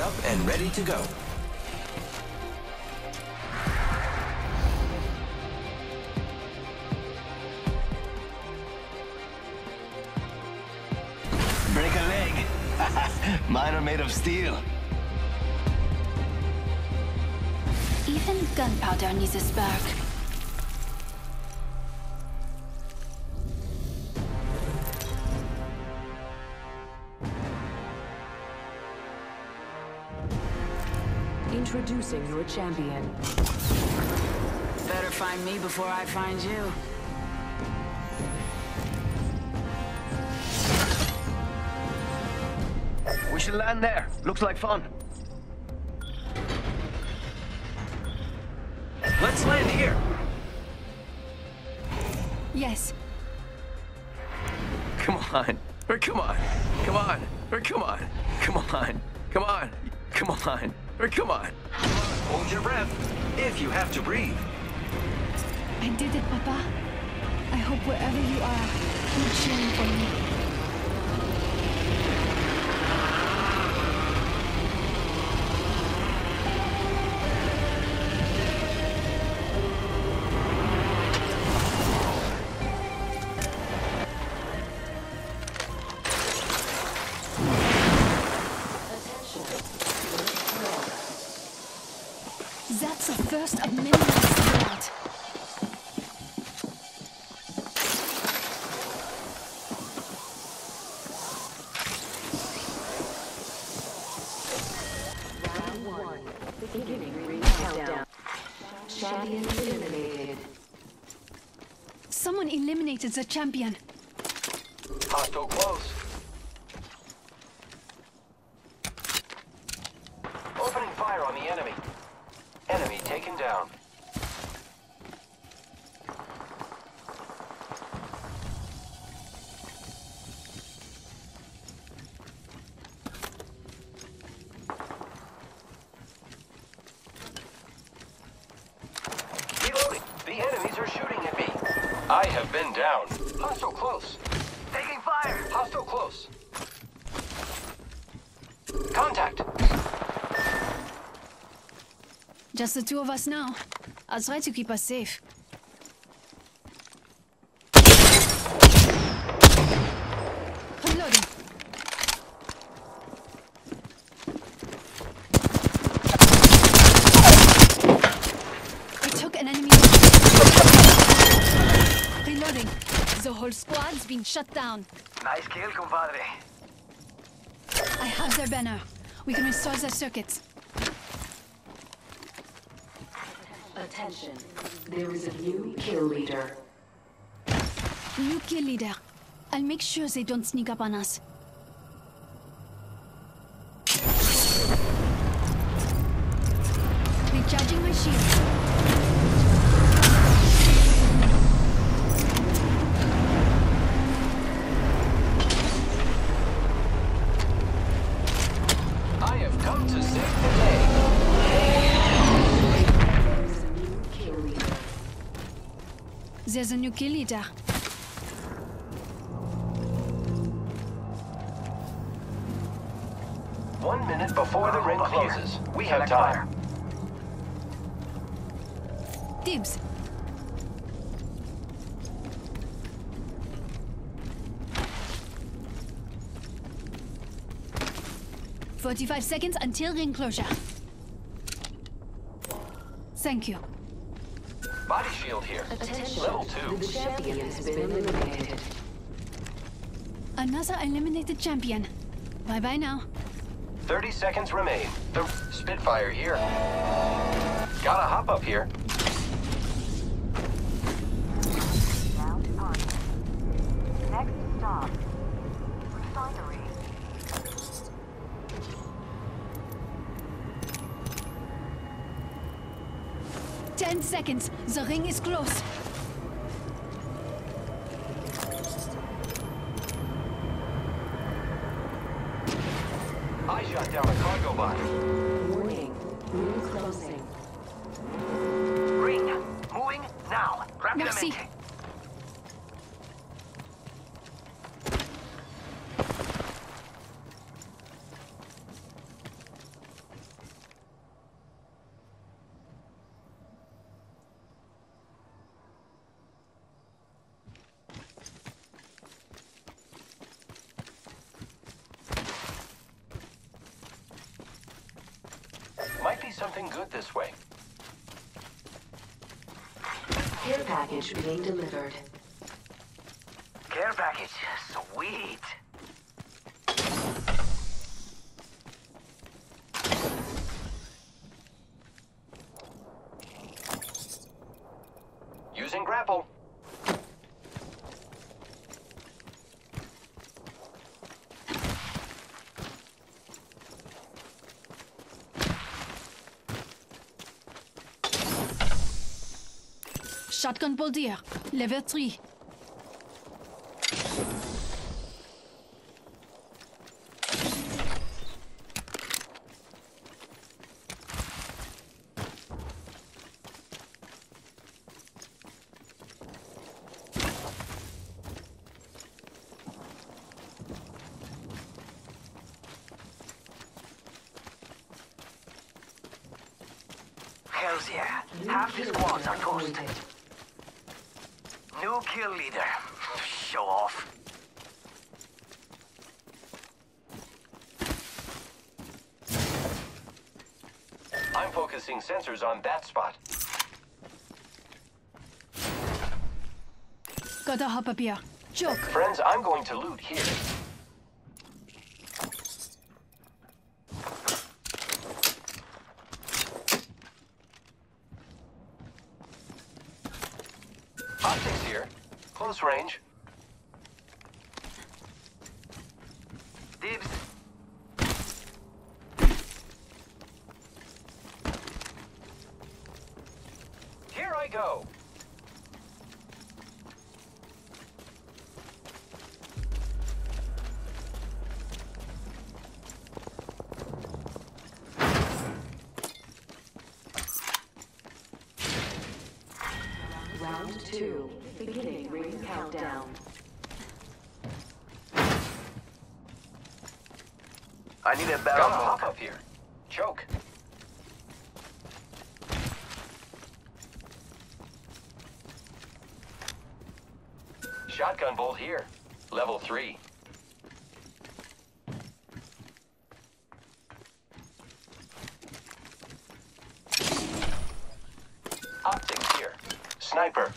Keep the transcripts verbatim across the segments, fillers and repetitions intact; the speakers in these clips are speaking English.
up and ready to go. Break a leg. Mine are made of steel. Even gunpowder needs a spark. Introducing your champion. Better find me before I find you. We should land there. Looks like fun. Let's land here. Yes. Come on. Or come on. Come on. Or come on. Come on. Come on. Come on. Or come on. Hold your breath. If you have to breathe. I did it, Papa. I hope wherever you are, you're cheering for me. That's the first of many threat. Round one. Beginning ring countdown. Champion eliminated. Someone eliminated the champion. Hostile close. Opening fire on the enemy. Enemy taken down. Reloading. The enemies are shooting at me. I have been down. Hostile close. Taking fire. Hostile close. Contact. Just the two of us now. I'll try to keep us safe. Reloading. I took an enemy. Reloading. The whole squad's been shut down. Nice kill, compadre. I have their banner. We can restore their circuits. Attention. There is a new kill leader. New kill leader. I'll make sure they don't sneak up on us. Recharging my shield. I have come to save the day. There's a new kill leader. One minute before the ring closes. We have time. Dibs. Forty-five seconds until ring closure. Thank you. Body shield here. Attention. Level two. The champion has been eliminated. Another eliminated champion. Bye-bye now. thirty seconds remain. The Spitfire here. Gotta hop up here. Round one. Next stop. Refinery. Ten seconds. The ring is close. I shot down a cargo bot. Warning. Ring closing. Ring. Moving now. Merci. Rapidamente. something good this way. Care package being delivered. Care package. Sweet. Using grapple. Shotgun Boldier, level three. Hells yeah. Half the squads are toast. New kill leader. Show off. I'm focusing sensors on that spot. Gotta hop up here. Joke. Friends, I'm going to loot here. Optics here. Close range. Dibs. Here I go. Round two. Beginning ring countdown. I need a Got barrel a hop hog. up here. Choke. Shotgun bolt here. Level three. Optics here. Sniper.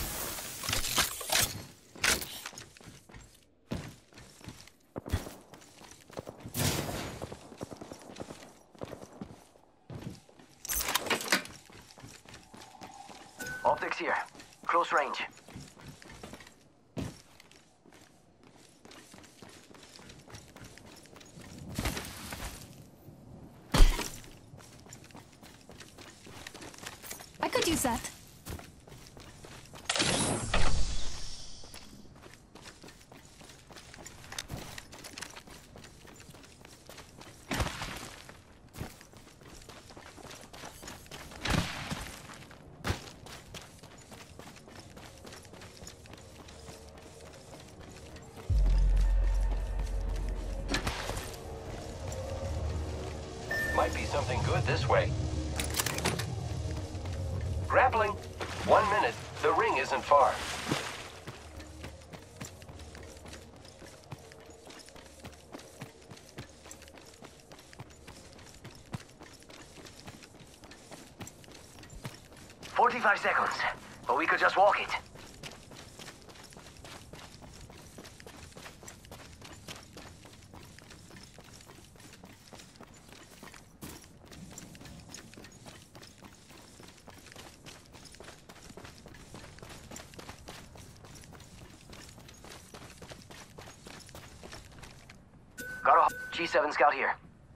Optics here. Close range. I could use that. Might be something good this way. Grappling. One minute. The ring isn't far. Forty-five seconds. But we could just walk it. Got a G seven scout here.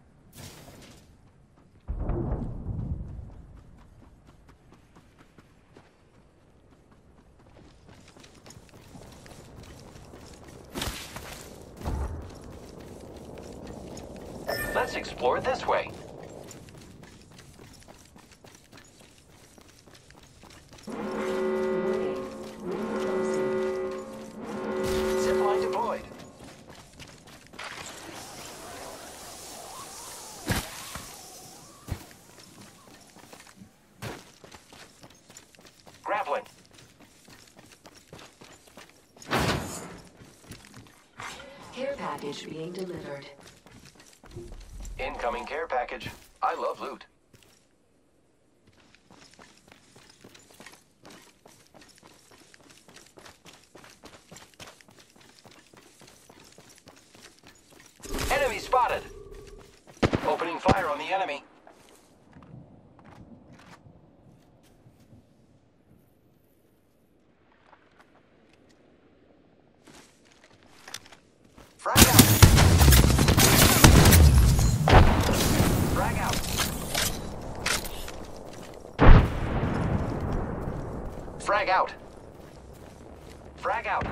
Let's explore this way. Zipline deployed. Grappling. Care package being delivered. Incoming care package. I love loot. spotted. Opening fire on the enemy. Frag out. Frag out. Frag out. Frag out.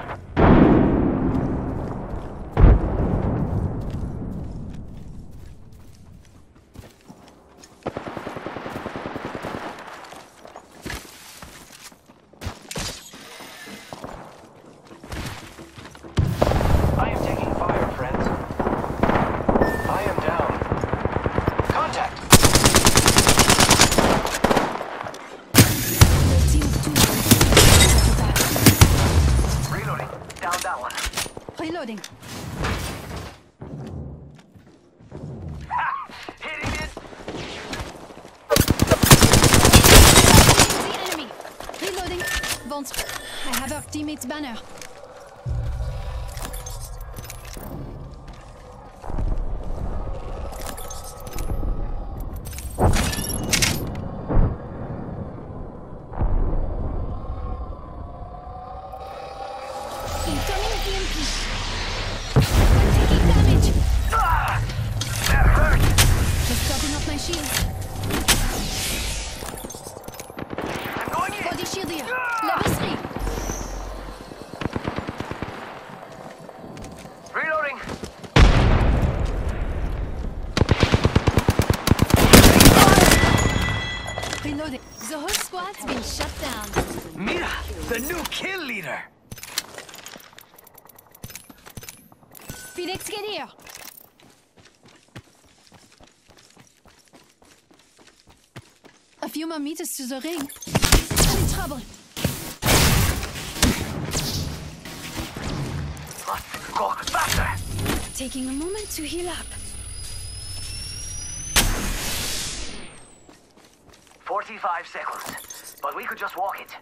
I am taking fire, friends. I am down. Contact! Reloading. Down that one. Reloading. Ha! Hitting it! The enemy. Reloading. Vance, I have our teammate's banner. Incoming E M P. I'm taking damage. Ah! That hurt! Just topping off my shield. I'm going in! Body shield here. Level three. Reloading! Reloading. The whole squad's been shut down. Mira! The new kill leader! Phoenix, get here. A few more meters to the ring. I'm in trouble. Must go faster! Taking a moment to heal up. forty-five seconds. But we could just walk it.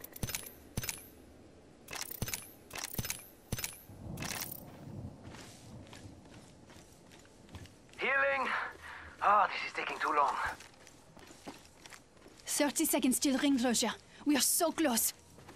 Healing! Ah, this is taking too long. thirty seconds till ring closure. We are so close.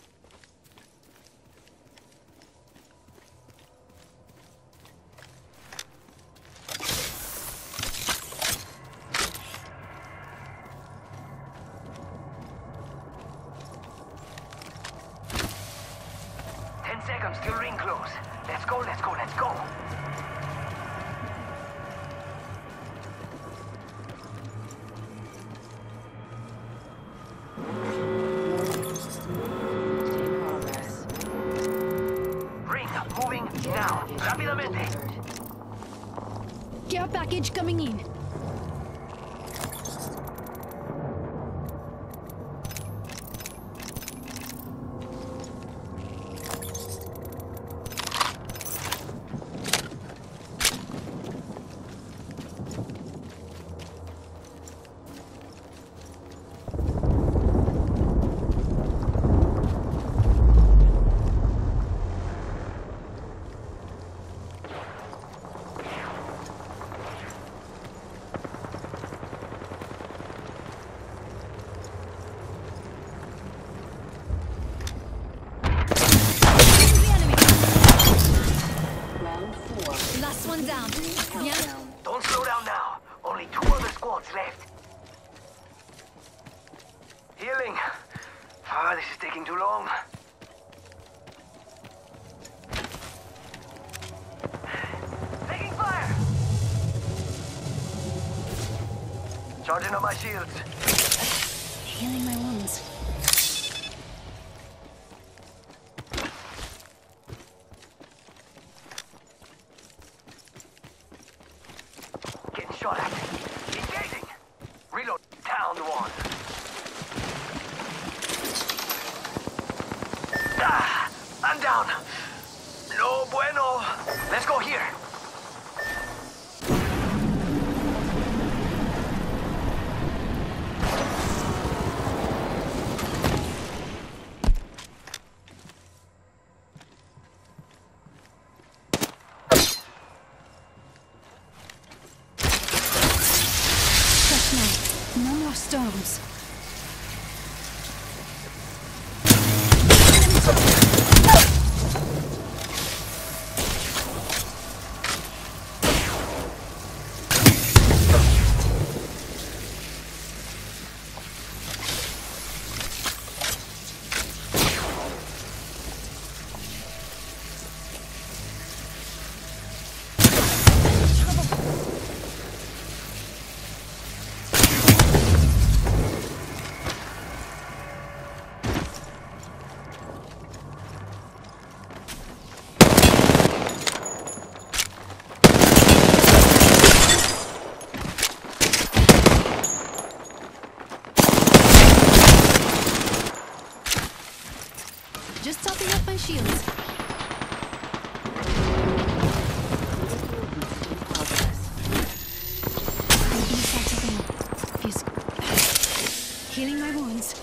Ten seconds till ring close. Let's go, let's go, let's go. Ring moving now. Rápidamente. Care package coming in. Last one down. Bien. Don't slow down now. Only two other squads left. Healing. Ah, this is taking too long. Taking fire. Charging on my shields. Healing my wounds. Getting shot at. Engaging. Reload. Down one. Ah, I'm down. No bueno. Let's go here. Just topping up my shields. Inside something is healing my wounds.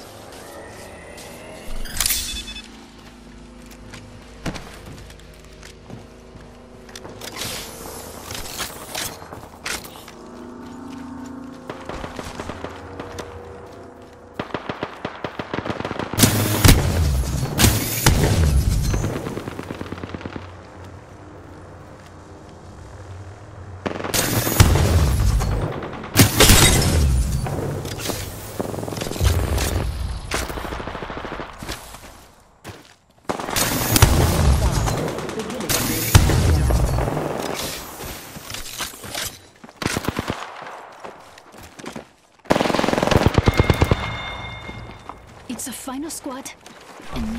It's a final squad. And me.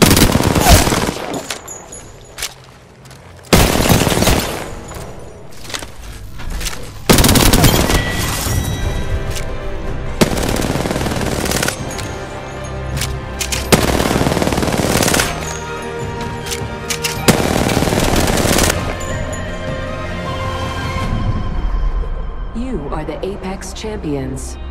You are the Apex Champions.